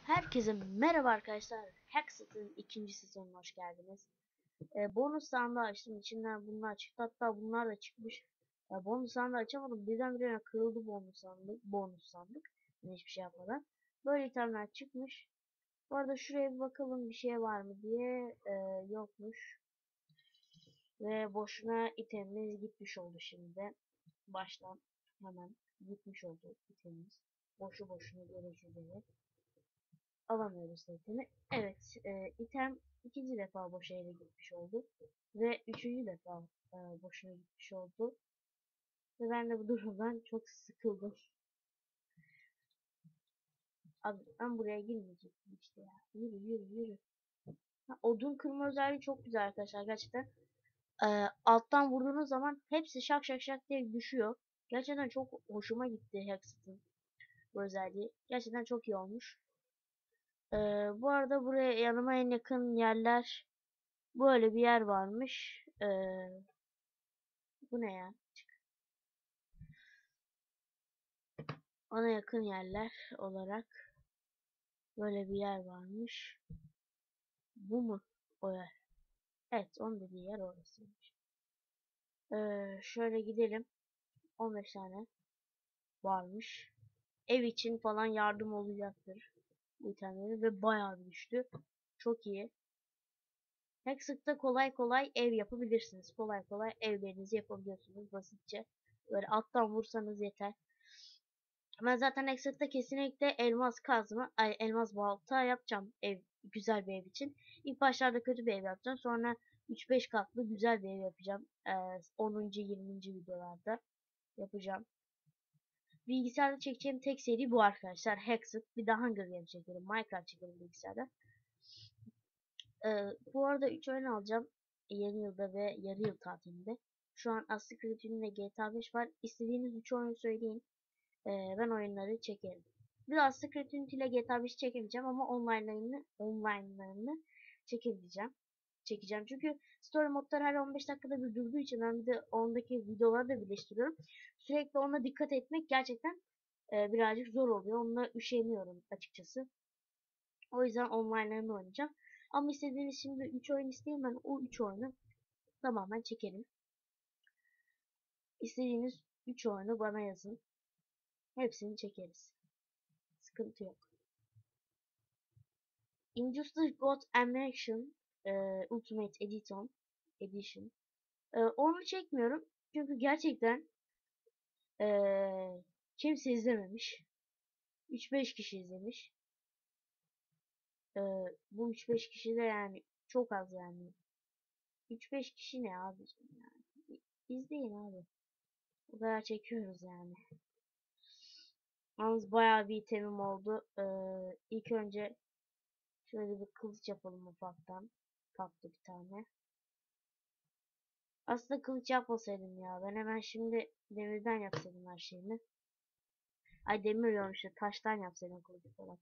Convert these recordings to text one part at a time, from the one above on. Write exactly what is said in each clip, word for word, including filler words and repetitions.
Herkese merhaba arkadaşlar. Hexet'in ikinci sezonuna hoş geldiniz. Ee, bonus sandığı açtım. İçinden bunlar çıktı. Hatta bunlar da çıkmış. Ee, bonus sandığı açamadım. Birdenbire kırıldı bonus sandık. Bonus sandık. Yani hiçbir şey yapmadan. Böyle itemler çıkmış. Bu arada şuraya bir bakalım bir şey var mı diye. Ee, yokmuş. Ve boşuna itemimiz gitmiş oldu şimdi. Baştan hemen gitmiş oldu itemimiz. Boşu boşuna gereksiz alamıyoruz setini. Evet, e, item ikinci defa boşa yere gitmiş oldu. Ve üçüncü defa e, boşuna gitmiş oldu. Ve ben de bu durumdan çok sıkıldım. Abi ben buraya girmeyecektim işte ya. Yürü yürü yürü. Ha, odun kırma özelliği çok güzel arkadaşlar gerçekten. E, alttan vurduğunuz zaman hepsi şak şak şak diye düşüyor. Gerçekten çok hoşuma gitti Hexit'in bu özelliği. Gerçekten çok iyi olmuş. E, bu arada buraya yanıma en yakın yerler böyle bir yer varmış. Ee, bu ne ya? Ona yakın yerler olarak böyle bir yer varmış. Bu mu o yer? Evet, onun dediği yer orasıymış. Ee, şöyle gidelim. on beş tane varmış. Ev için falan yardım olacaktır bu itemleri ve bayağı bir düştü. Çok iyi. Hexit'te kolay kolay ev yapabilirsiniz. Kolay kolay evlerinizi yapabiliyorsunuz basitçe. Böyle alttan vursanız yeter. Ben zaten Exit'te kesinlikle elmas kazma, ay elmas balta yapacağım ev güzel bir ev için. İlk başlarda kötü bir ev yapacağım. Sonra üç beş katlı güzel bir ev yapacağım. Ee, onuncu. yirminci videolarda yapacağım. Bilgisayarda çekeceğim tek seri bu arkadaşlar. Hexit. Bir de Hunger Games çekerim. Minecraft çekerim bilgisayarda. Ee, bu arada üç oyun alacağım. Yeni yılda ve yarı yıl tatilinde. Şu an Assassin's Creed ve G T A beş var. İstediğiniz üç oyun söyleyin. Ee, ben oyunları çekerim. Biraz Secret Unity ile G T A beş çekemeyeceğim ama online'larını online'larını çekebileceğim. Çekeceğim. Çünkü story modlar her on beş dakikada bir durduğu için ben bir de ondaki videoları da birleştiriyorum. Sürekli ona dikkat etmek gerçekten e, birazcık zor oluyor. Onunla üşeniyorum açıkçası. O yüzden online'larını oynayacağım. Ama istediğiniz şimdi üç oyun isteyeyim ben o üç oyunu tamamen çekerim. İstediğiniz üç oyunu bana yazın. Hepsini çekeriz. Sıkıntı yok. Injustice God Animation e, Ultimate Edition Edition. E, onu çekmiyorum. Çünkü gerçekten e, kimse izlememiş. üç beş kişi izlemiş. E, bu üç beş kişi de yani çok az yani. üç beş kişi ne abi yani. İzleyin abi. O kadar çekiyoruz yani. Yalnız bayağı bir itemim oldu. E, ilk önce şöyle bir kılıç yapalım ufaktan. Tatlı bir tane. Aslında kılıç yapmasaydım ya. Ben hemen şimdi demirden yapsaydım her şeyini. Ay demir diyorum işte. Taştan yapsaydım kılıcı falan.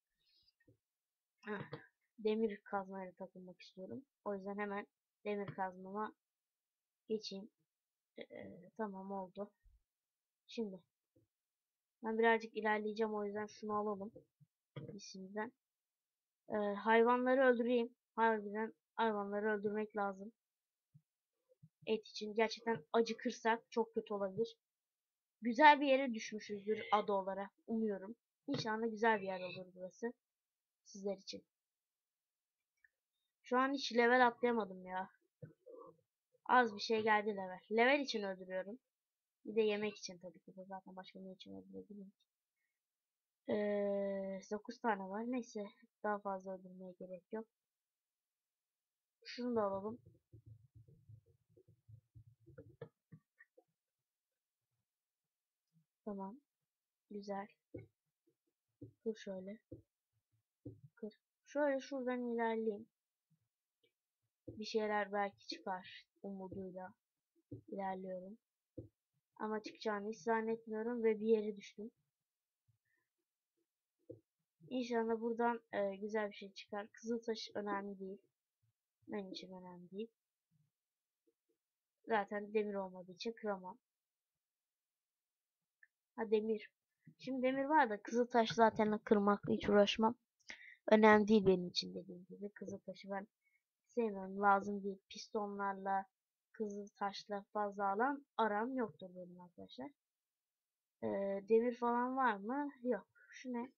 Heh, demir kazmayla takılmak istiyorum. O yüzden hemen demir kazmama geçeyim. Ee, tamam oldu. Şimdi ben birazcık ilerleyeceğim. O yüzden şunu alalım. İsimden. Ee, hayvanları öldüreyim. Harbiden hayvanları öldürmek lazım. Et için gerçekten acıkırsak çok kötü olabilir. Güzel bir yere düşmüşüzdür ada olarak. Umuyorum. İnşallah güzel bir yer olur burası. Sizler için. Şu an hiç level atlayamadım ya. Az bir şey geldi level. Level için öldürüyorum. Bir de yemek için tabii ki de zaten başka ne için öldürebilirim ki. Ee, dokuz tane var. Neyse daha fazla öldürmeye gerek yok. Şunu da alalım. Tamam. Güzel. Dur şöyle. Kır. Şöyle şuradan ilerleyeyim. Bir şeyler belki çıkar umuduyla ilerliyorum. Ama çıkacağını hiç zannetmiyorum ve bir yere düştüm. İnşallah buradan e, güzel bir şey çıkar. Kızıltaş önemli değil. Benim için önemli değil. Zaten demir olmadığı için kıramam. Ha demir. Şimdi demir var da kızıltaş zaten kırmakla hiç uğraşmam. önemli değil benim için dediğim gibi. Kızıl taşı ben sevmiyorum. Lazım değil. Pistonlarla kızıl taşla fazla alan aram yoktur benim arkadaşlar. Ee, demir falan var mı? Yok. Şu ne?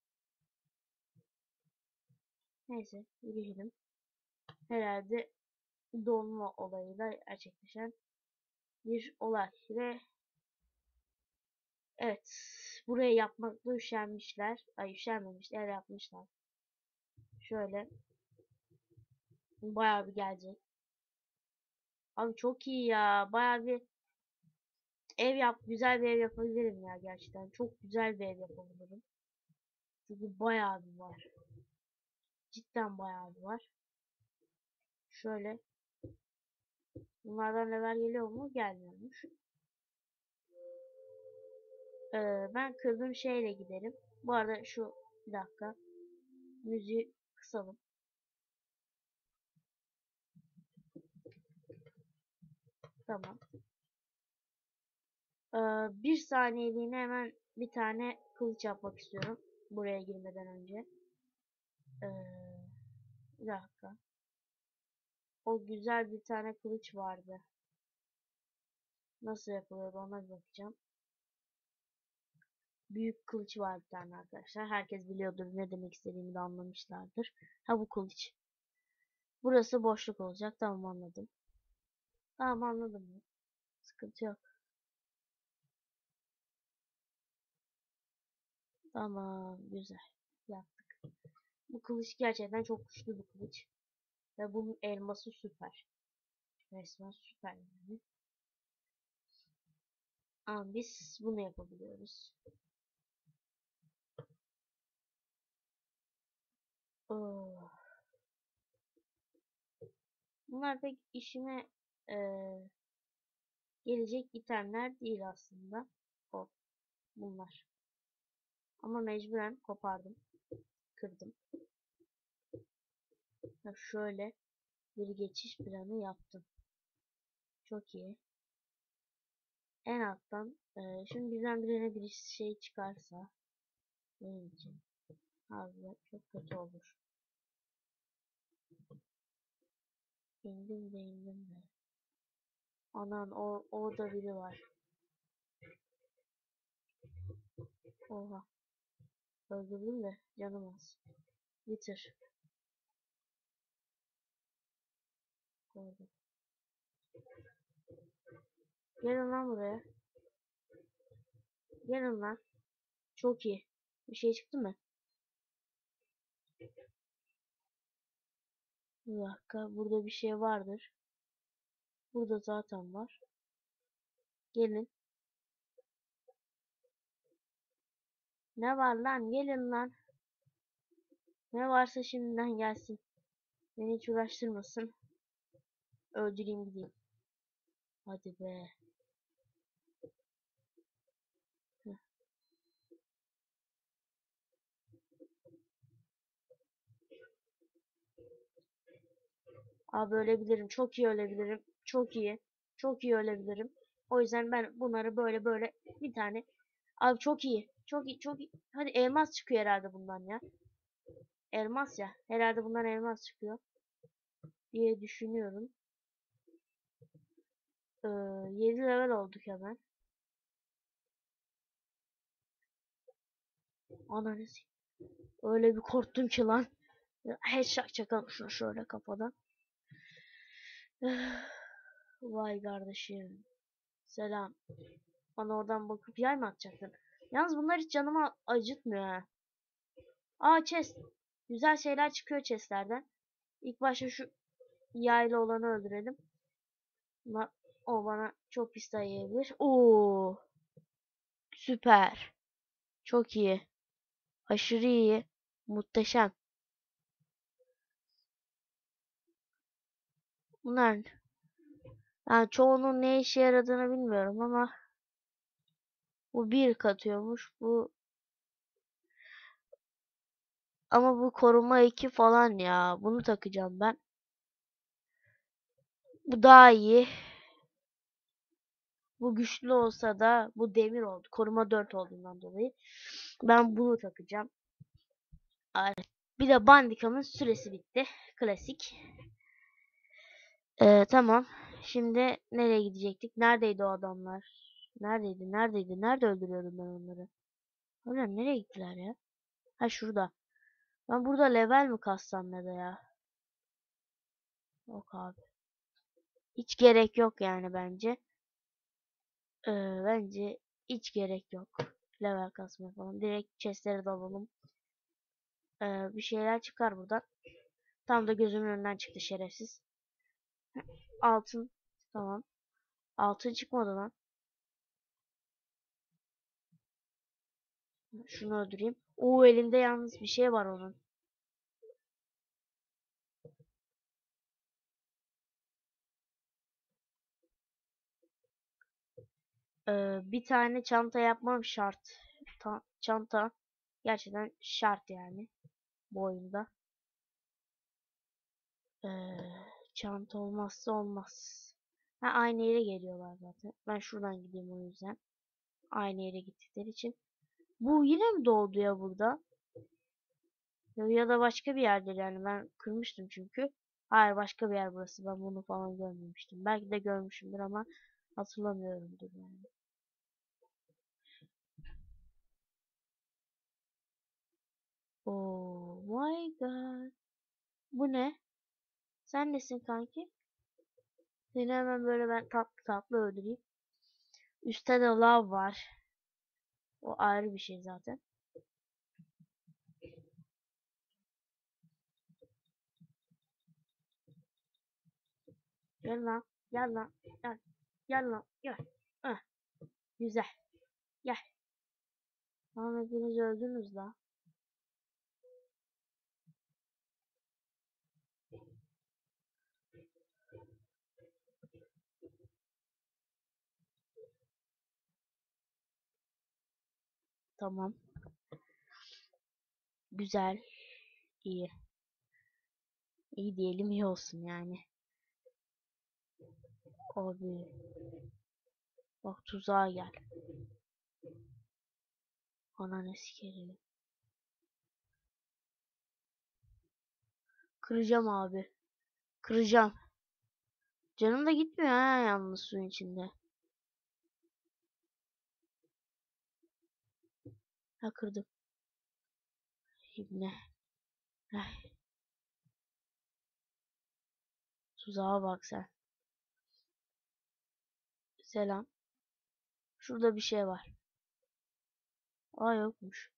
Neyse yürüyelim. Herhalde dolma olayıyla gerçekleşen bir olay ve evet, buraya yapmakla üşenmişler. Ay üşenmemişler, yapmışlar. Şöyle bayağı bir gelecek. Abi çok iyi ya. Bayağı bir ev yap, güzel bir ev yapabilirim ya gerçekten. Çok güzel bir ev yapabilirim. Çünkü bayağı bir var. Cidden bayağı bir var. Şöyle bunlardan level geliyor mu? Gelmiyormuş. Ee, ben kırdığım şeyle giderim. Bu arada şu bir dakika. Müziği kısalım. Tamam. Ee, bir saniyeliğine hemen bir tane kılıç yapmak istiyorum. Buraya girmeden önce. Ee, bir dakika. O güzel bir tane kılıç vardı. Nasıl yapılıyordu ona bir bakacağım. Büyük kılıç var bir tane arkadaşlar. Herkes biliyordur, ne demek istediğimi de anlamışlardır. Ha, bu kılıç. Burası boşluk olacak. Tamam, anladım. Tamam, anladım. Sıkıntı yok. Tamam, güzel. Yaptık. Bu kılıç gerçekten çok güçlü bir kılıç. Ve bunun elması süper. Resmen süper yani. Ama biz bunu yapabiliyoruz. Oh. Bunlar pek işime e, gelecek itemler değil aslında. O, bunlar. Ama mecburen kopardım. Kırdım. Ha, şöyle bir geçiş planı yaptım. Çok iyi. En alttan e, şimdi birdenbire bir şey çıkarsa benim için abi çok kötü olur. İndim de indim de. Anan o orada biri var. Oha. Öldürdüm de canım az. Bitir. Koydum. Gelin lan buraya. Gelin lan. Çok iyi. Bir şey çıktı mı? Bir dakika. Burada bir şey vardır. Burada zaten var. Gelin. Ne var lan? Gelin lan. Ne varsa şimdiden gelsin. Beni hiç uğraştırmasın. Öldüreyim gideyim. Hadi be. Heh. Abi ölebilirim. Çok iyi ölebilirim. Çok iyi. Çok iyi ölebilirim. O yüzden ben bunları böyle böyle bir tane. Abi çok iyi. Çok iyi. Çok iyi. Hadi elmas çıkıyor herhalde bundan ya. Elmas ya. Herhalde bundan elmas çıkıyor diye düşünüyorum. Ee, yedi level olduk hemen. Ananı s- öyle bir korktum ki lan. Headshot çakalım şunu şöyle kafadan. Vay kardeşim. Selam. Bana oradan bakıp yay mı atacaktın? Yalnız bunlar hiç canımı acıtmıyor ha. Aa, chest. Güzel şeyler çıkıyor chestlerden. İlk başta şu yaylı olanı öldürelim. Ama o bana çok pis dayayabilir. Oo, süper. Çok iyi. Aşırı iyi. Muhteşem. Bunlar yani çoğunun ne işe yaradığını bilmiyorum ama bu bir katıyormuş. Bu ama bu koruma iki falan ya. Bunu takacağım ben. Bu daha iyi. Bu güçlü olsa da bu demir oldu. Koruma dört olduğundan dolayı. Ben bunu takacağım. Ay, Bir de bandikamın süresi bitti. Klasik. Ee, tamam. Şimdi nereye gidecektik? Neredeydi o adamlar? Neredeydi? Neredeydi? Nerede öldürüyordum ben onları? Onlar nereye gittiler ya? Ha şurada. Ben burada level mi kassam ne de ya? Yok abi. Hiç gerek yok yani bence. Ee, bence hiç gerek yok. Level kasmaya falan. Direkt chestlere dalalım. Ee, bir şeyler çıkar buradan. Tam da gözümün önünden çıktı şerefsiz. Altın. Tamam. Altın çıkmadı lan. Şunu öldüreyim. Oo elinde yalnız bir şey var onun. Ee, bir tane çanta yapmam şart. Ta- çanta gerçekten şart yani bu oyunda. Ee, çanta olmazsa olmaz. Ha, aynı yere geliyorlar zaten. Ben şuradan gideyim o yüzden. Aynı yere gittikleri için. Bu yine mi doğdu ya burada? Ya ya da başka bir yerdir yani. Ben kırmıştım çünkü. Hayır başka bir yer burası. Ben bunu falan görmemiştim. Belki de görmüşümdür ama hatırlamıyorumdur yani. Oh my god. Bu ne? Sen nesin kanki? Seni hemen böyle ben tatlı tatlı öldüreyim. Üstte de lav var. O ayrı bir şey zaten. Gel lan. Gel lan. Gel. Gel lan. Gel. Heh, güzel. Gel. Tamam hepiniz öldünüz la. Tamam. Güzel. İyi. İyi diyelim iyi olsun yani. Abi. Bak tuzağa gel. Ananı sikerim. Kıracağım abi. Kıracağım. Canım da gitmiyor ha yalnız suyun içinde. Ha kırdım. İbne. Heh, tuzağa bak sen. Selam. Şurada bir şey var. Aa yokmuş.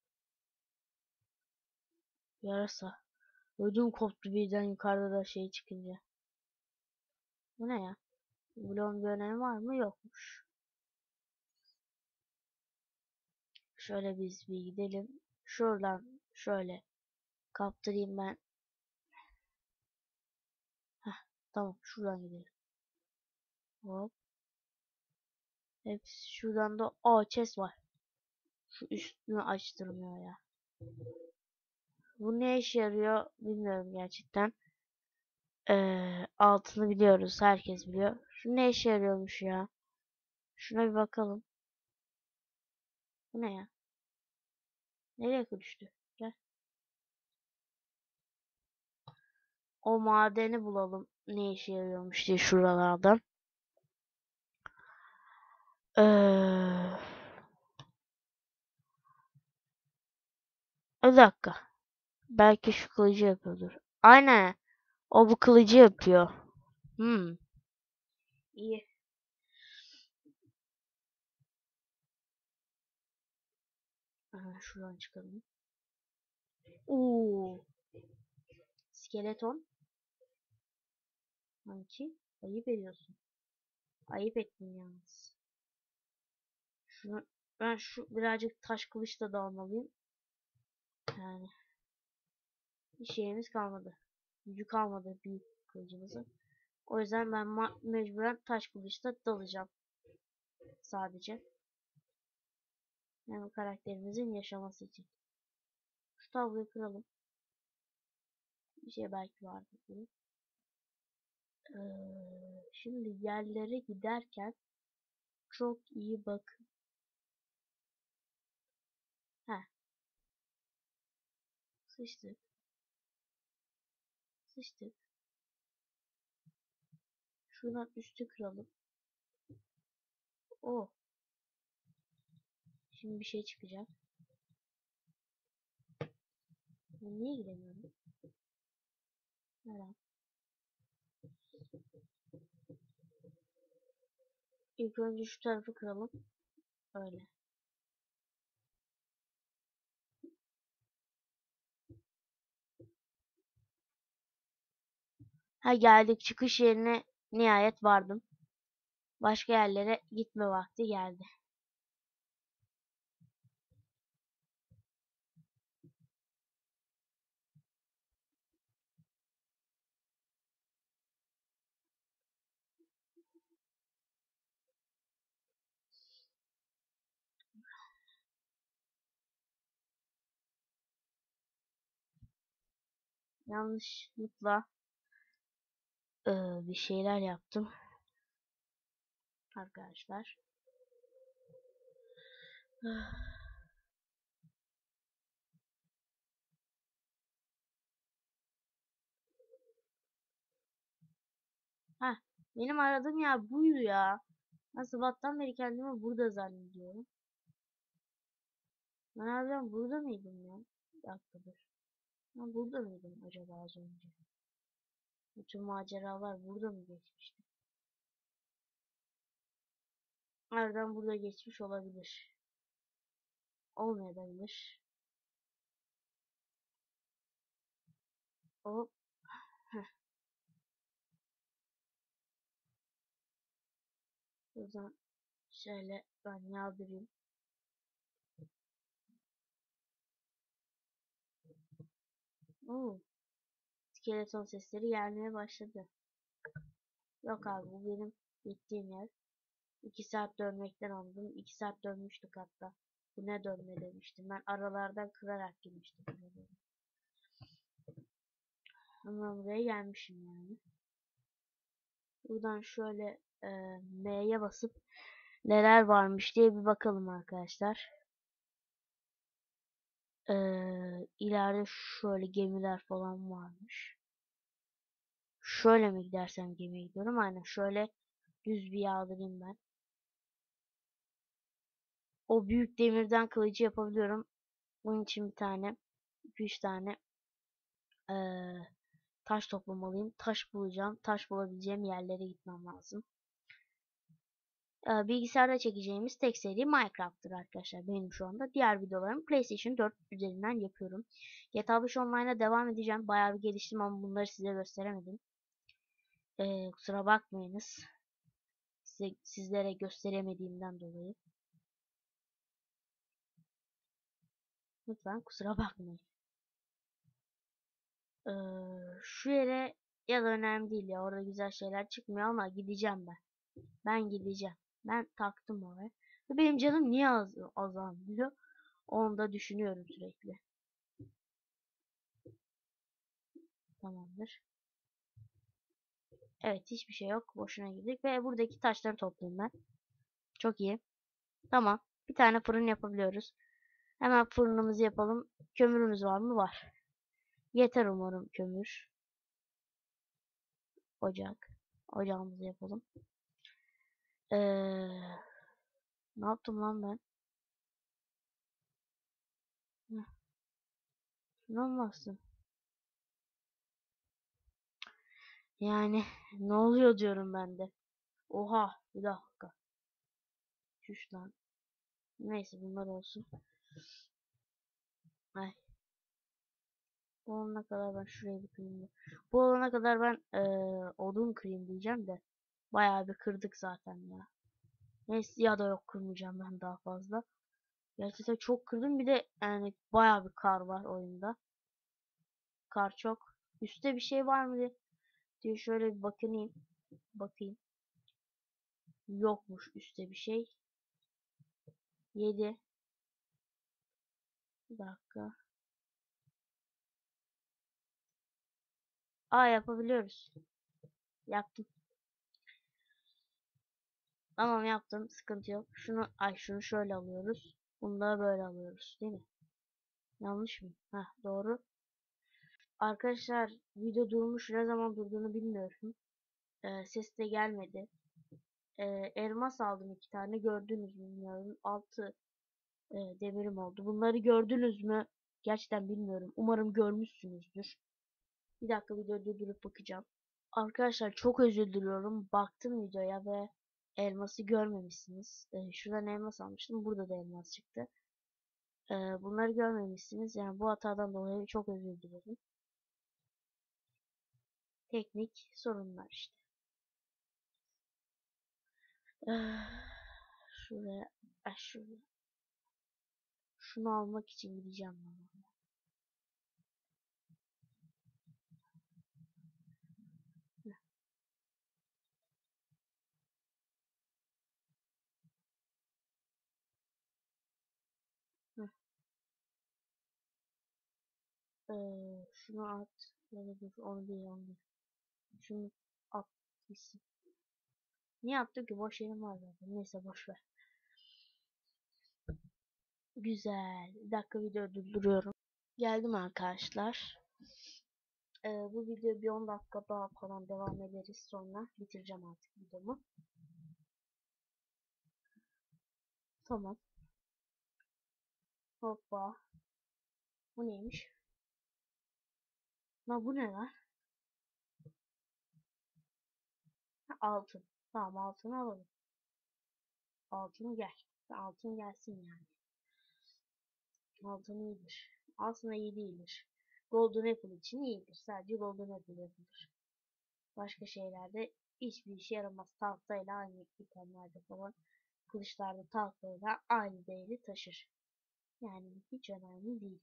Yarasa. Ödüm koptu birden yukarıda da şey çıkınca. Bu ne ya? Bloğun bir önemi var mı? Yokmuş. Şöyle biz bir gidelim. Şuradan şöyle kaptırayım ben. Heh, tamam şuradan gidelim. Hop. Hepsi şuradan da aa chest var. Şu üstünü açtırmıyor ya. Bu ne işe yarıyor bilmiyorum gerçekten. Ee, altını biliyoruz. Herkes biliyor. Şu ne işe yarıyormuş ya. Şuna bir bakalım. Bu ne ya? Nereye düştü? Gel. O madeni bulalım. Ne işe yarıyormuş diye şuralardan. Ee, bir dakika. Belki şu kılıcı yapıyordur. Aynen. O bu kılıcı yapıyor. Hmm. İyi. Aha, şuradan çıkalım. Oo. Skeleton. Sanki. Ayıp ediyorsun. Ayıp ettin yalnız. Şunu, ben şu birazcık taş kılıçla da almalıyım. Yani bir şeyimiz kalmadı. Gücü kalmadı büyük kılıcımızın. O yüzden ben mecburen taş kılıçla dalacağım. Sadece. Yani karakterimizin yaşaması için. Şu tabloyu kıralım. Bir şey belki vardır diye. Ee, şimdi yerlere giderken çok iyi bakın. Heh. Sıçtık. Sıçtık. Şuradan üstü kıralım. Oh. Şimdi bir şey çıkacak. Ben niye giremiyorum? Neden? İlk önce şu tarafı kıralım. Öyle. Ha geldik, çıkış yerine nihayet vardım. Başka yerlere gitme vakti geldi. Yanlışlıkla eee, bir şeyler yaptım arkadaşlar. Ha, benim aradığım yer buydu ya. Ben sabahtan beri kendimi burada zannediyorum. Ben harbiden burada mıydım ya? Bir dakika dur. Ben burada mıydım acaba az önce? Bütün maceralar burada mı geçmişti? Nereden burada geçmiş olabilir? Olmayabilir. Hop. Heh. Buradan şöyle ben yağdırayım. Oo. Skeleton sesleri gelmeye başladı. Yok abi, bu benim gittiğim yer. İki saat dönmekten anladım. İki saat dönmüştük hatta. Bu ne dönme demiştim. Ben aralardan kırarak girmiştim. Ama buraya gelmişim yani. Buradan şöyle e, M'ye basıp neler varmış diye bir bakalım arkadaşlar. E, ileride şöyle gemiler falan varmış. Şöyle mi gidersem gemiye gidiyorum? Aynen şöyle düz bir yağdırayım ben. O büyük demirden kılıcı yapabiliyorum. Bunun için bir tane, iki üç tane e, taş toplamalıyım. Taş bulacağım. Taş bulabileceğim yerlere gitmem lazım. Ee, bilgisayarda çekeceğimiz tek seri Minecraft'tır arkadaşlar benim şu anda. Diğer videolarımı PlayStation dört üzerinden yapıyorum. G T A beş Online'a devam edeceğim. Bayağı bir geliştim ama bunları size gösteremedim. Ee, kusura bakmayınız. Size, sizlere gösteremediğimden dolayı. Lütfen kusura bakmayın. Ee, şu yere ya da önemli değil ya. Orada güzel şeyler çıkmıyor ama gideceğim ben. Ben gideceğim. Ben taktım oraya. Benim canım niye az azalmıyor? Onu da düşünüyorum sürekli. Tamamdır. Evet, hiçbir şey yok. Boşuna girdik ve buradaki taşları toplayayım ben. Çok iyi. Tamam. Bir tane fırın yapabiliyoruz. Hemen fırınımızı yapalım. Kömürümüz var mı? Var. Yeter umarım kömür. Ocak. Ocağımızı yapalım. Ee, ne yaptım lan ben? Heh, şuna mı bastım? Yani ne oluyor diyorum ben de. Oha, bir dakika. Şuş lan. Neyse bunlar olsun. Ay. Bu olana kadar ben şuraya bir kırayım. Bu olana kadar ben ee, odun kırayım diyeceğim de. Bayağı bir kırdık zaten ya. Neyse ya da yok, kırmayacağım ben daha fazla. Gerçekten çok kırdım, bir de yani bayağı bir kar var oyunda. Kar çok. Üstte bir şey var mı diye şöyle bir bakayım. Bakayım. Yokmuş üstte bir şey. Yedi. Bir dakika. Aa, yapabiliyoruz. Yaptım. Tamam, yaptım. Sıkıntı yok. Şunu ay şunu şöyle alıyoruz. Bunu da böyle alıyoruz değil mi? Yanlış mı? Heh, doğru. Arkadaşlar video durmuş, ne zaman durduğunu bilmiyorum. Ee, ses de gelmedi. Ee, elmas aldım iki tane, gördünüz mü bilmiyorum. Altı e, demirim oldu. Bunları gördünüz mü? Gerçekten bilmiyorum. Umarım görmüşsünüzdür. Bir dakika videoyu durdurup bakacağım. Arkadaşlar çok özür diliyorum. Baktım videoya ve elması görmemişsiniz. Ee, şuradan elmas almıştım. Burada da elmas çıktı. Ee, bunları görmemişsiniz. Yani bu hatadan dolayı çok özür dilerim. Teknik sorunlar işte. Ee, şuraya, ah, şuraya. Şunu almak için gideceğim ben. Heh, ee, şunu at. Ya da dur, onu değil, onu değil. Şunu at gitsin. Niye attım ki? Boş yerim var zaten. Neyse, boş ver. Güzel. Bir dakika video durduruyorum. Geldim arkadaşlar. Ee, bu video bir on dakika daha falan devam ederiz. Sonra bitireceğim artık videomu. Tamam. Hoppa. Bu neymiş? La bu ne lan? Ha, altın. Tamam, altını alalım. Altını gel. Altın gelsin yani. Altın iyidir. Aslında iyi değildir. Golden Apple için iyidir. Sadece Golden Apple yapılır. Başka şeylerde hiçbir işe yaramaz. Tahtayla aynı itemlerde falan. Kılıçlarda tahtayla aynı değeri taşır. Yani hiç önemli değil.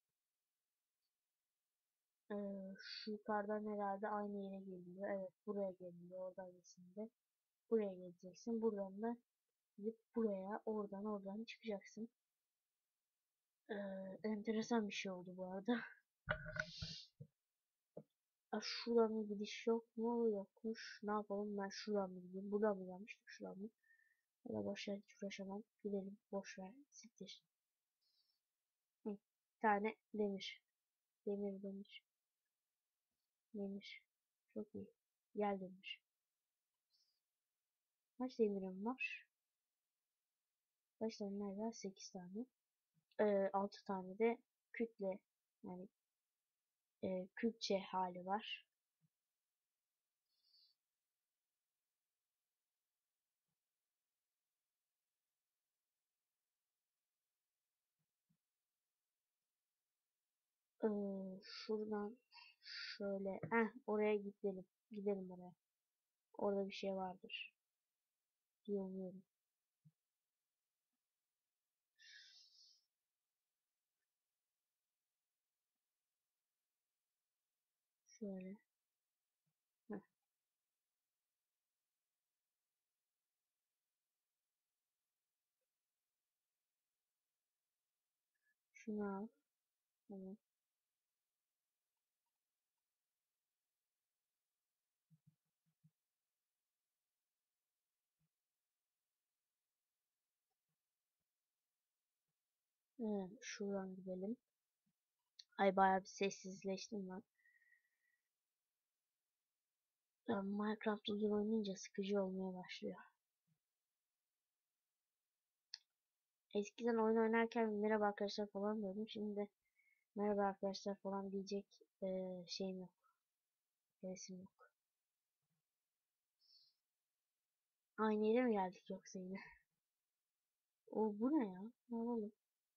Ee, şu yukarıdan herhalde aynı yere geliyor. Evet, buraya geliyor. Oradan de. Buraya geleceksin. Buradan da gidip buraya, oradan oradan çıkacaksın. Ee, enteresan bir şey oldu bu arada. Aa, şuradan bir gidiş yok mu? Yokmuş. Ne yapalım? Ben şuradan mı gideyim? Buradan mı gelmiştik? Şuradan mı? Ya da boşver, hiç uğraşamam. Gidelim. Boşver. Siktir. Hı. Bir tane demir. Demir demir. Demir. Çok iyi. Gel demir. Kaç demirim var? Kaç tane var? sekiz tane. Ee, altı tane de kütle. Yani e, külçe hali var. Ee, şuradan şöyle. Heh, oraya gidelim. Gidelim oraya. Orada bir şey vardır diye umuyorum. Şöyle. Heh, şunu al. Tamam. Evet, şuradan gidelim. Ay, bayağı bir sessizleştim ben. Ben Minecraft uzun oynayınca sıkıcı olmaya başlıyor. Eskiden oyun oynarken merhaba arkadaşlar falan diyordum. Şimdi de merhaba arkadaşlar falan diyecek eee, şeyim yok. Hevesim yok. Aynı yere mi geldik yoksa yine? O bu ne ya? Ne oldu?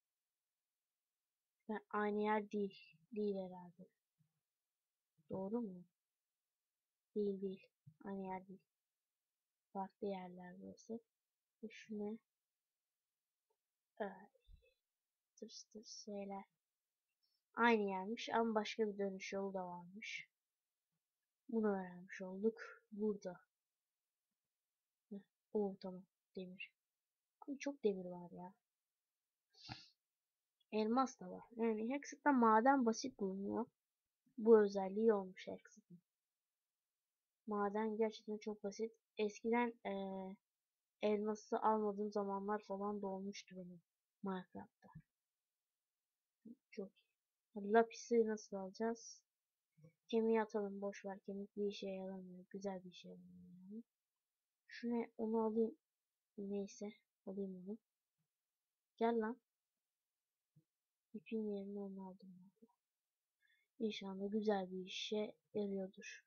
Ben aynı yer değil. Değil herhalde. Doğru mu? Değil değil. Aynı yer değil. Farklı yerler burası. Bu şu ne? Ee, tır tır şeyler. Aynı yermiş ama başka bir dönüş yolu da varmış. Bunu öğrenmiş olduk. Burada. Heh. Oo, tamam. Demir. Abi çok demir var ya. Elmas da var. Yani Hexit'te maden basit bulunuyor. Bu özelliği olmuş Hexit'in. Maden gerçekten çok basit. Eskiden ee, elması almadığım zamanlar falan da olmuştu benim Minecraft'ta. Çok iyi. Lapis'i nasıl alacağız? kemiği atalım. Boş ver. Kemik bir işe yaramıyor. Güzel bir işe yaramıyor yani. Şu ne? Onu alayım. Neyse. Alayım onu. Gel lan. İpin yerine onu aldım. İnşallah güzel bir işe yarıyordur.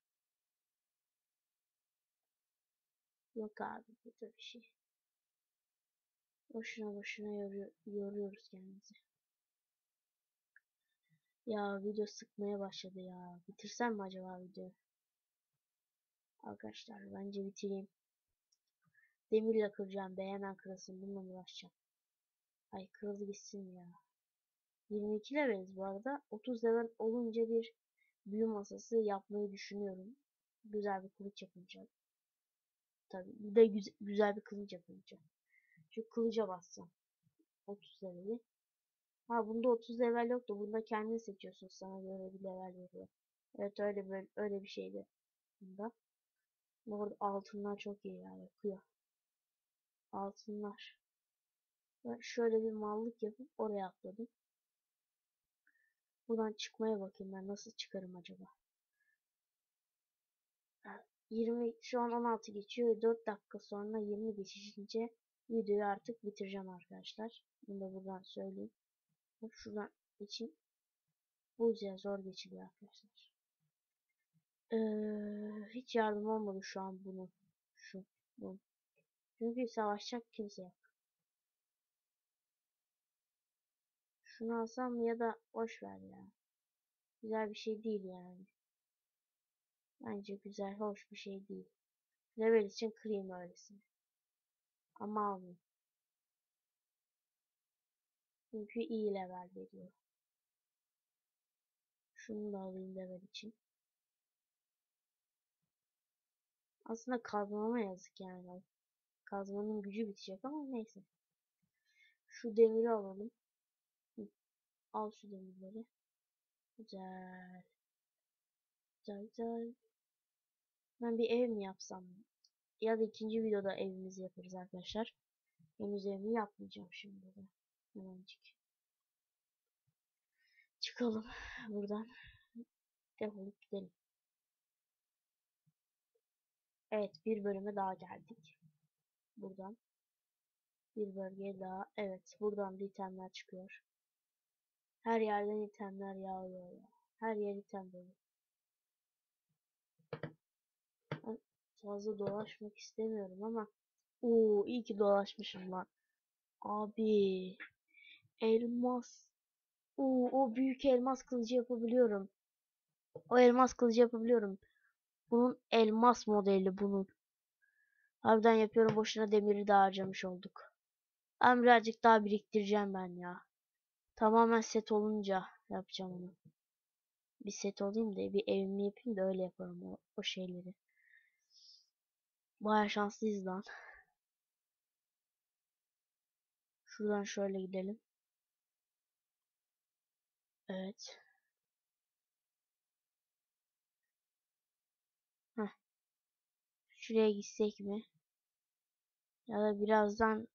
Yok abi. Kötü bir şey. Boşuna boşuna yoruyor, yoruyoruz kendimizi. Ya video sıkmaya başladı ya. Bitirsem mi acaba video? Arkadaşlar bence bitireyim. Demirle kıracağım. Beğenen kırılsın. Bununla mı uğraşacağım? Ay kırıldı gitsin ya. yirmi iki leveliz bu arada. otuz level olunca bir büyü masası yapmayı düşünüyorum. Güzel bir kılıç yapacağım. Tabii bir de güzel, güzel bir kılıç yapacağım. Şu kılıca bassam. otuz leveli. Ha bunda otuz level yok da bunda kendin seçiyorsun, sana göre bir level veriyor. Evet öyle böyle öyle bir şeydi bunda. Bu arada altınlar çok iyi ya, yakıyor. Altınlar. Ben şöyle bir mallık yapıp oraya atladım. Buradan çıkmaya bakayım, ben nasıl çıkarım acaba. yirmi şu an on altı geçiyor. dört dakika sonra yirmi geçince videoyu artık bitireceğim arkadaşlar. Bunu da buradan söyleyeyim. Şuradan için bu yüzden zor geçiliyor arkadaşlar. Ee, hiç yardım olmadı şu an bunu. Şu, bu. Çünkü savaşacak kimse yok. Şunu alsam ya da boş ver ya. Güzel bir şey değil yani. Bence güzel, hoş bir şey değil. Level için kırayım öylesine. Ama almayayım. Çünkü iyi level veriyor. Şunu da alayım level için. Aslında kazmama yazık yani. Kazmanın gücü bitecek ama neyse. Şu demiri alalım. Hı, al şu demirleri. Güzel. Güzel güzel. Ben bir ev mi yapsam? Ya da ikinci videoda evimizi yaparız arkadaşlar. Henüz evimi yapmayacağım şimdi de. Hemencik. Çıkalım buradan. Defolup gidelim. Evet, bir bölüme daha geldik. Buradan. Bir bölgeye daha. Evet, buradan da itemler çıkıyor. Her yerden itemler yağıyor ya. Her yer item dolu. Ben fazla dolaşmak istemiyorum ama. Oo, iyi ki dolaşmışım lan. Abi. Elmas. Oo, o büyük elmas kılıcı yapabiliyorum. O elmas kılıcı yapabiliyorum. Bunun elmas modeli bunun. Harbiden yapıyorum, boşuna demiri de harcamış olduk. Ben birazcık daha biriktireceğim ben ya. Tamamen set olunca yapacağım onu. Bir set olayım da bir evimi yapayım da öyle yaparım o, o şeyleri. Baya şanslıyız lan. Şuradan şöyle gidelim. Evet. Heh. Şuraya gitsek mi? Ya da birazdan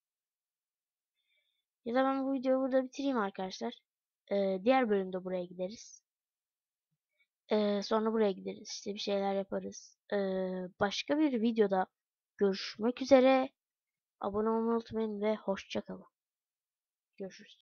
ya da ben bu videoyu burada bitireyim arkadaşlar. Ee, diğer bölümde buraya gideriz. Ee, sonra buraya gideriz. İşte bir şeyler yaparız. Ee, başka bir videoda görüşmek üzere. Abone olmayı unutmayın ve hoşça kalın. Görüşürüz.